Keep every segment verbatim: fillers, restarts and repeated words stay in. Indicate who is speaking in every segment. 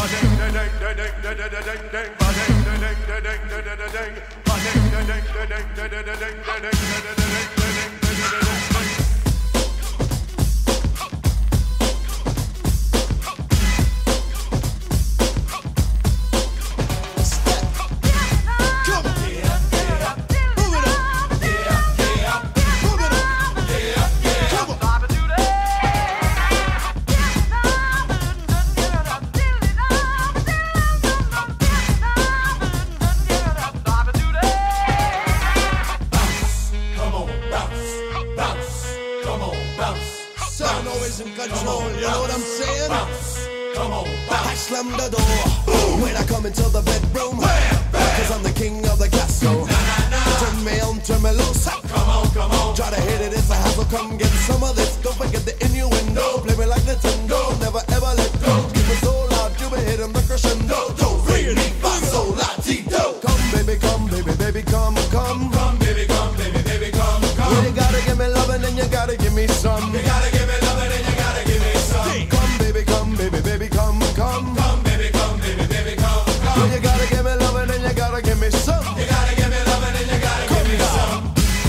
Speaker 1: Sound always in control, you know what I'm saying? Bounce, come on, bounce. I slam the door when I come into the bedroom, cause I'm the king of the castle. Turn me on, turn me loose. Come on, come on. Try to hit it, it's a hassle, come get some of this. Don't forget the innuendo, play me like Nintendo, never ever let go. Keep it so loud, you be hitting the crescendo. Don't ring me, so latito. Come baby, come baby, baby, come, come. Come baby, come baby, baby, come, come. Well, you gotta give me loving and you gotta give me some. You gotta give me loving and you gotta give me some. Come baby, come baby, baby, come, come. Come baby, come baby, baby, come, come. Well, you gotta give me loving and you gotta give me some. You gotta give me loving and you gotta give me some.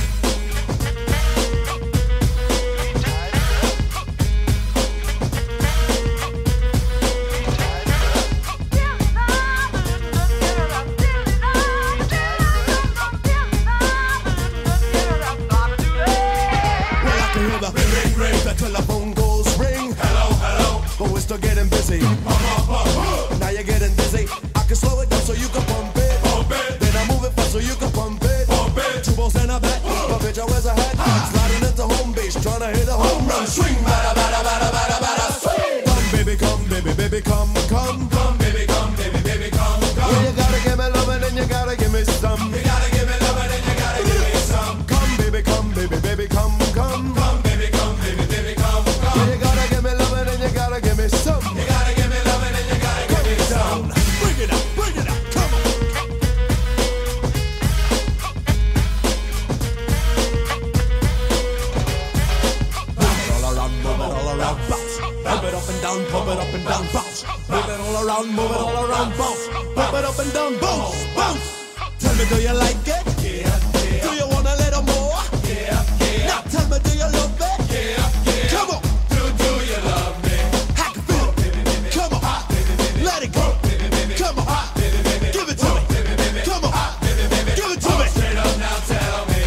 Speaker 1: The telephone goes ring. Hello, hello. But we're still getting busy. Pump, pump, pump. Now you're getting dizzy. I can slow it down so you can pump it. Pump it. Then I move it fast so you can pump it. Pump it. Two balls and a bat. But bitch, I wears a hat. Sliding into home base, trying to hit a home run. Swing, bada, bada, bada, bada, bada, swing. Come, baby, come, baby, baby, come, come. Come, baby, come, baby, baby, come, come. Yeah, you gotta give me loving and you gotta give me some. You gotta give me loving and you gotta give me some. Come, baby, come, baby, baby, come, come. Come, baby, come, baby, baby, come, come. Yeah, you gotta give me loving and you gotta give me some. You gotta give me loving and you gotta give me some. Bring it up, bring it up, come on. Move it all around, move it all around, bounce. Pump it up and down, pump it up and down, bounce. Move it all around, move it all around, bounce. Pump it up and down, bounce, bounce. Tell me, do you like it? Yeah, yeah. Do you want a little more? Yeah, yeah. Now tell me, do you love it? Yeah, yeah. Come on. Do, do you love me? I can feel it. Baby, baby. Come on. Hot, baby, baby. Let it go. Baby, baby. Come on. Hot, baby, baby. Give it to me. Baby, baby. Come on. Hot, baby, baby. Give it to me. Straight up now, tell me.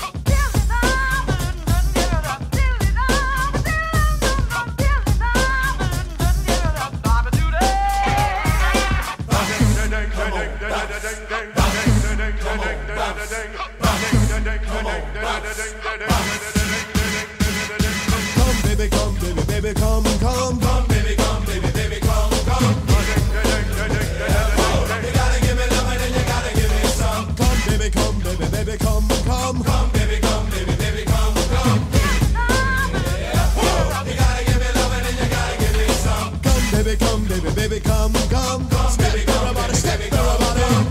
Speaker 1: Come baby, come baby, baby, come, come. Come baby, come baby, baby, come, come. You gotta give me loving and you gotta give me some. Come baby, come baby, baby, come, come. Come baby, come baby, baby, come, come. You gotta give me loving and you gotta give me some. Come baby, come baby, baby, come, come. Come baby, come baby, baby, come, come.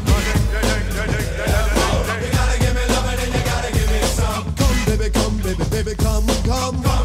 Speaker 1: You gotta give me loving and you gotta give me some. Come baby, come baby, baby, come, come.